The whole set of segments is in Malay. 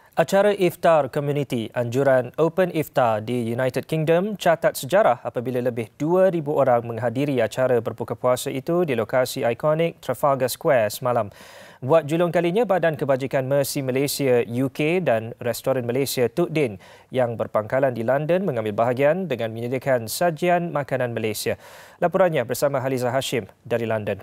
Acara Iftar Community Anjuran Open Iftar di United Kingdom catat sejarah apabila lebih 2,000 orang menghadiri acara berbuka puasa itu di lokasi ikonik Trafalgar Square semalam. Buat julung kalinya, Badan Kebajikan Mercy Malaysia UK dan Restoran Malaysia Tuk Din yang berpangkalan di London mengambil bahagian dengan menyediakan sajian makanan Malaysia. Laporannya bersama Haliza Hashim dari London.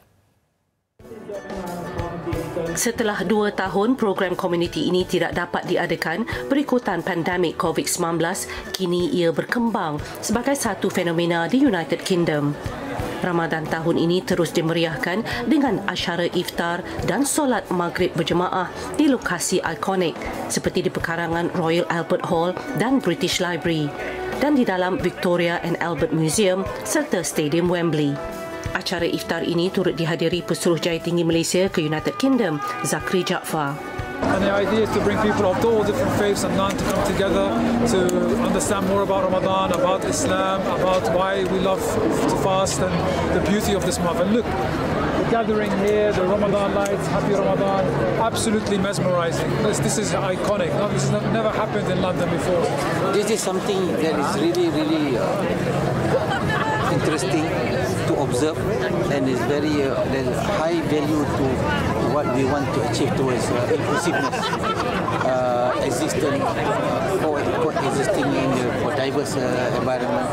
Setelah 2 tahun, program komuniti ini tidak dapat diadakan berikutan pandemik COVID-19, kini ia berkembang sebagai satu fenomena di United Kingdom. Ramadan tahun ini terus dimeriahkan dengan acara iftar dan solat maghrib berjemaah di lokasi ikonik seperti di pekarangan Royal Albert Hall dan British Library dan di dalam Victoria and Albert Museum serta Stadium Wembley. Acara iftar ini turut dihadiri Pesuruhjaya Tinggi Malaysia ke United Kingdom, Zakri Jaafar. And the idea is to bring people of all different faiths and none to come together to understand more about Ramadan, about Islam, about why we love to fast and the beauty of this month. And look, the gathering here, the Ramadan lights, Happy Ramadan, absolutely mesmerizing. This is iconic. No, this has never happened in London before. This is something that is really interesting to observe and is very high value to what we want to achieve towards inclusiveness, coexisting in for diverse environment.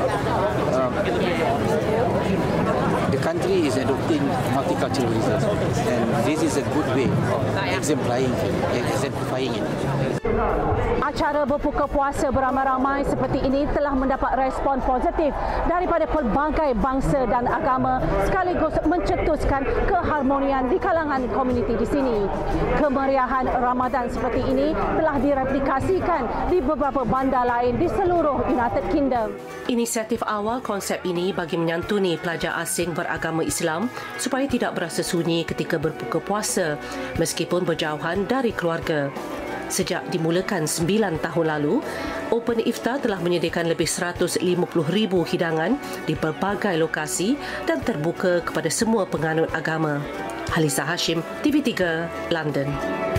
The country is adopting multiculturalism, and this is a good way of exemplifying it. Acara berbuka puasa beramai-ramai seperti ini telah mendapat respon positif daripada pelbagai bangsa dan agama sekaligus mencetuskan keharmonian di kalangan komuniti di sini. Kemeriahan Ramadan seperti ini telah direplikasikan di beberapa bandar lain di seluruh United Kingdom. Inisiatif awal konsep ini bagi menyantuni pelajar asing beragama Islam supaya tidak berasa sunyi ketika berbuka puasa meskipun berjauhan dari keluarga. Sejak dimulakan 9 tahun lalu, Open Iftar telah menyediakan lebih 150,000 hidangan di berbagai lokasi dan terbuka kepada semua penganut agama. Haliza Hashim, TV3, London.